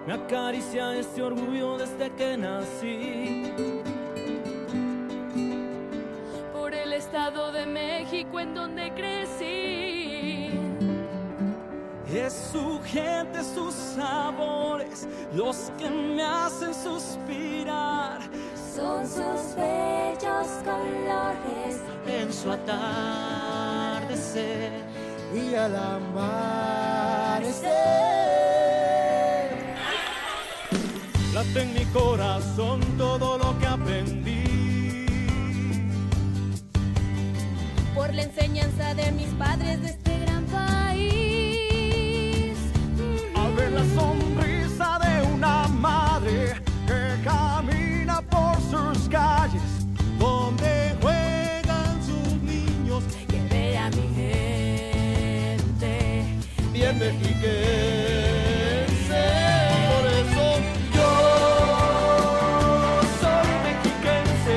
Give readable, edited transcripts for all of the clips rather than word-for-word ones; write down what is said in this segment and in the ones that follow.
me acaricia este orgullo desde que nací. Por el Estado de México en donde crecí. Es su gente, sus sabores, los que me hacen suspirar. Son sus bellos colores En su atardecer y al amanecer. late en mi corazón todo lo que aprendí. Por la enseñanza de mis padres de este gran país. Al ver la sonrisa de una madre que camina por sus calles, donde juegan sus niños, Que vea mi gente bien mexiquense. Por eso yo soy mexiquense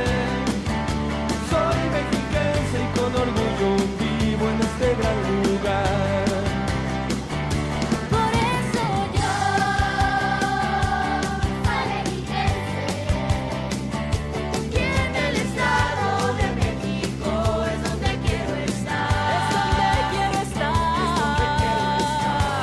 y con orgullo vivo en este gran lugar. Por eso yo soy mexiquense. Y en el Estado de México es donde quiero estar. es donde quiero estar.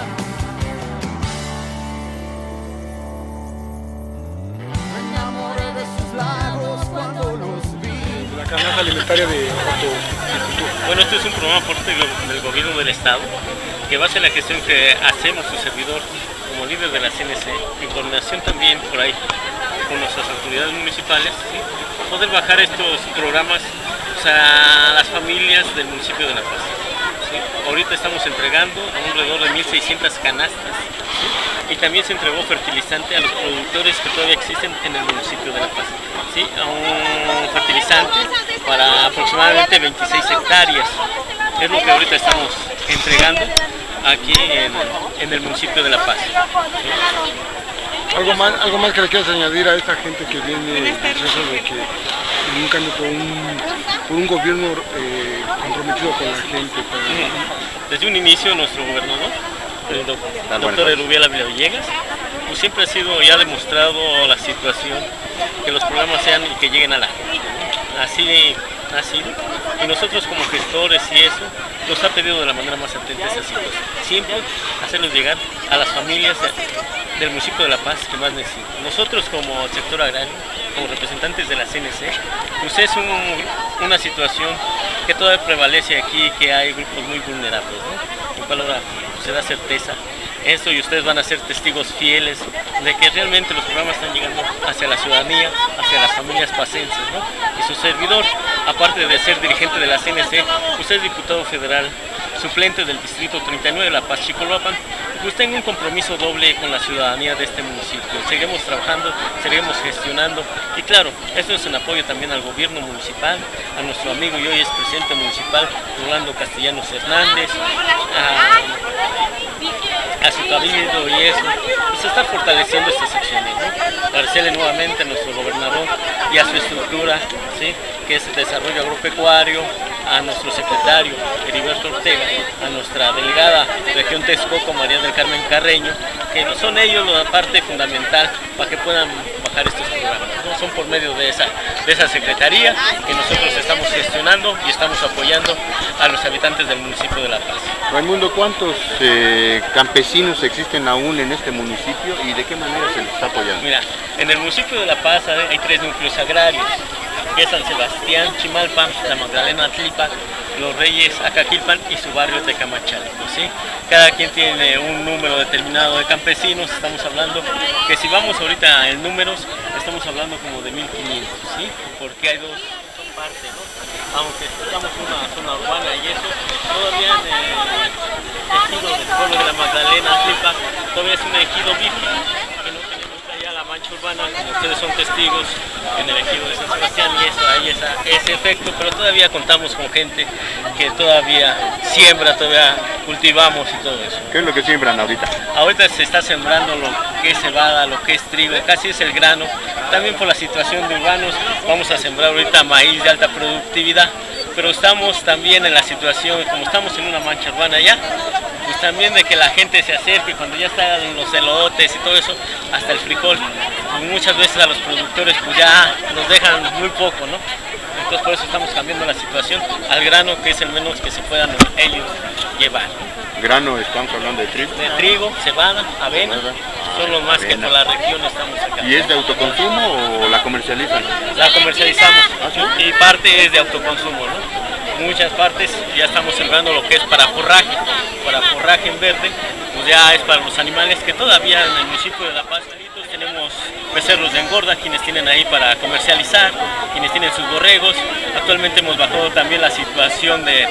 Me enamoré de sus lagos cuando los vi. La canasta alimentaria de Otto. Bueno, este es un programa por parte del gobierno del estado que basa en la gestión que hacemos su servidor como líder de la CNC, en coordinación también por ahí con nuestras autoridades municipales, ¿sí? Poder bajar estos programas a las familias del municipio de La Paz, ¿sí? Ahorita estamos entregando a alrededor de 1,600 canastas, ¿sí? Y también se entregó fertilizante a los productores que todavía existen en el municipio de La Paz, ¿sí? A un fertilizante para aproximadamente 26 hectáreas. Es lo que ahorita estamos entregando aquí en el municipio de La Paz. ¿Algo más que le quieras añadir a esta gente que viene deseosa de que un cambio por un gobierno comprometido con la gente? Desde un inicio nuestro gobernador, el doctor Erubiel Villegas, pues siempre ha sido ya demostrado la situación, que los programas sean y que lleguen a la gente, ¿no? Así ha sido, y nosotros como gestores y eso, nos ha pedido de la manera más atenta esa situación, siempre hacerlos llegar a las familias del municipio de La Paz que más necesitan. Nosotros como sector agrario, como representantes de la CNC, pues es una situación que todavía prevalece aquí, que hay grupos muy vulnerables, ¿no? En cual ahora se da certeza eso, y ustedes van a ser testigos fieles de que realmente los programas están llegando hacia la ciudadanía, hacia las familias pacenses, ¿no? Y su servidor, aparte de ser dirigente de la CNC, usted es diputado federal suplente del distrito 39 de La Paz Chicolhuapan, pues tengo un compromiso doble con la ciudadanía de este municipio. Seguiremos trabajando, seguiremos gestionando, y claro, esto es en apoyo también al gobierno municipal, a nuestro amigo y hoy es presidente municipal Rolando Castellanos Hernández, a su cabildo y eso, pues estar fortaleciendo estas secciones, ¿no? Agradecerle nuevamente a nuestro gobernador y a su estructura, ¿sí? Que es el desarrollo agropecuario, a nuestro secretario Heriberto Ortega, a nuestra delegada región Texcoco María del Carmen Carreño, que son ellos la parte fundamental para que puedan bajar estos programas, ¿no? Son por medio de esa secretaría que nosotros estamos gestionando y estamos apoyando a los habitantes del municipio de La Paz. Raimundo, ¿cuántos campesinos existen aún en este municipio y de qué manera se les está apoyando? Mira, en el municipio de La Paz hay 3 núcleos agrarios, que es San Sebastián, Chimalpa, La Magdalena Atlipa, Los Reyes, Acaquilpan y su barrio Tecamachalco, ¿sí? Cada quien tiene un número determinado de campesinos. Estamos hablando que si vamos ahorita en números, estamos hablando como de 1,500, ¿sí? Porque hay dos partes, ¿no? Aunque estamos en una zona urbana y eso, todavía en el ejido del pueblo de La Magdalena Atlipa, todavía es un ejido virgen, que no tenemos allá la mancha urbana, como ustedes son testigos, en el ejido de San Sebastián, y eso, hay ese efecto, pero todavía contamos con gente que todavía siembra, todavía cultivamos y todo eso. ¿Qué es lo que siembran ahorita? Ahorita se está sembrando lo que es cebada, lo que es trigo, casi es el grano. También por la situación de urbanos vamos a sembrar ahorita maíz de alta productividad, pero estamos también en la situación, como estamos en una mancha urbana ya, pues pues también de que la gente se acerque cuando ya están los elotes y todo eso, hasta el frijol. Pues muchas veces a los productores pues ya nos dejan muy poco, ¿no? Entonces por eso estamos cambiando la situación al grano, que es el menos que se puedan ellos llevar. Grano, estamos hablando de trigo. De trigo, cebada, avena, son los más que por la región estamos acá. ¿Y es de autoconsumo o la comercializan? La comercializamos ¿sí? y parte es de autoconsumo, ¿no? Muchas partes ya estamos sembrando lo que es para forraje en verde, pues ya es para los animales que todavía en el municipio de La Paz tenemos becerros de engorda, quienes tienen ahí para comercializar, quienes tienen sus borregos. Actualmente hemos bajado también la situación de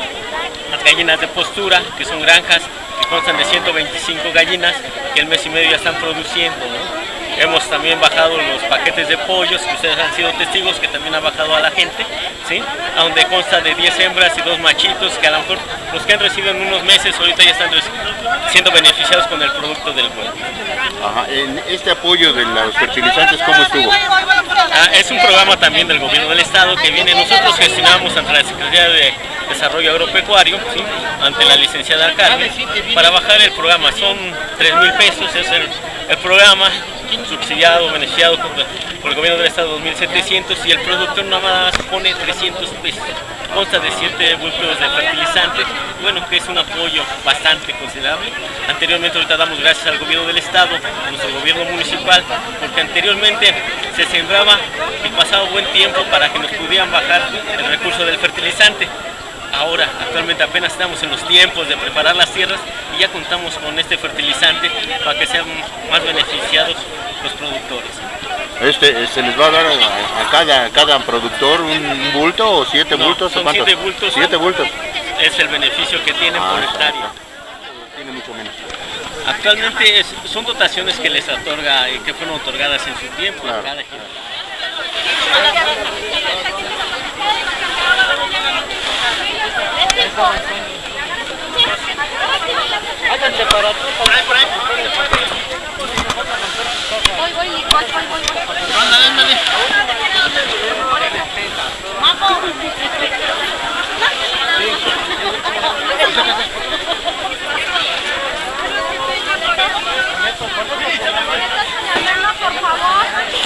las gallinas de postura, que son granjas que constan de 125 gallinas que el mes y medio ya están produciendo, ¿no? Hemos también bajado los paquetes de pollos, que ustedes han sido testigos, que también ha bajado a la gente, ¿sí? A donde consta de 10 hembras y 2 machitos, que a lo mejor los que han recibido en unos meses ahorita ya están siendo beneficiados con el producto del huevo. Ajá. En este apoyo de los fertilizantes, ¿cómo estuvo? Es un programa también del gobierno del estado que viene, nosotros gestionamos ante la Secretaría de Desarrollo Agropecuario, ¿sí? Ante la licenciada Carmen, para bajar el programa. Son 3,000 pesos, es el programa subsidiado, beneficiado por el gobierno del estado, 2,700, y el productor nada más pone 300 pesos. Consta de 7 bultos de fertilizantes, bueno, que es un apoyo bastante considerable. Anteriormente, ahorita damos gracias al gobierno del estado, a nuestro gobierno municipal, porque anteriormente se sembraba y pasaba buen tiempo para que nos pudieran bajar el recurso del fertilizante. Ahora, actualmente apenas estamos en los tiempos de preparar las tierras y ya contamos con este fertilizante para que sean más beneficiados los productores. ¿Se les va a dar a cada productor un bulto o 7 bultos? Son ¿Cuántos? 7 bultos. 7 bultos. Es el beneficio que tienen por hectárea. Tiene mucho menos. Actualmente son dotaciones que les otorga y que fueron otorgadas en su tiempo. Claro. Cada ejemplo. Por favor.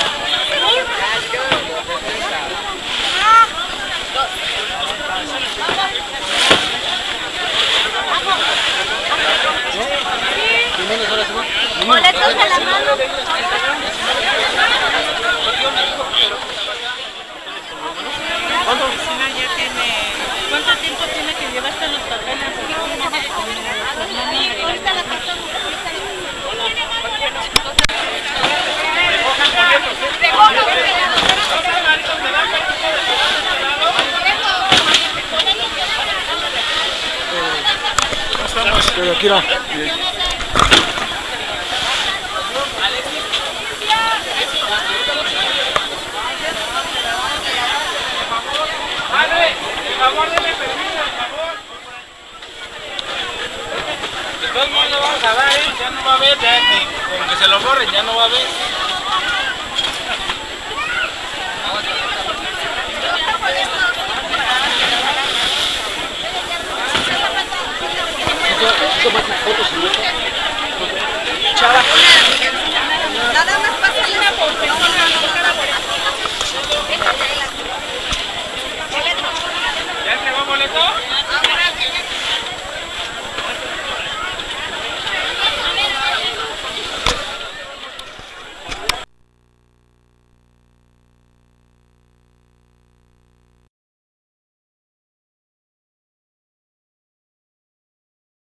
Boletos a la mano. ¿Cuánto tiempo tiene que llevarse los papeles? Ahorita la pasamos. Estamos, Kira. De todos modos no vamos a dar, ya no va a haber, con que se lo borren ya no va a haber.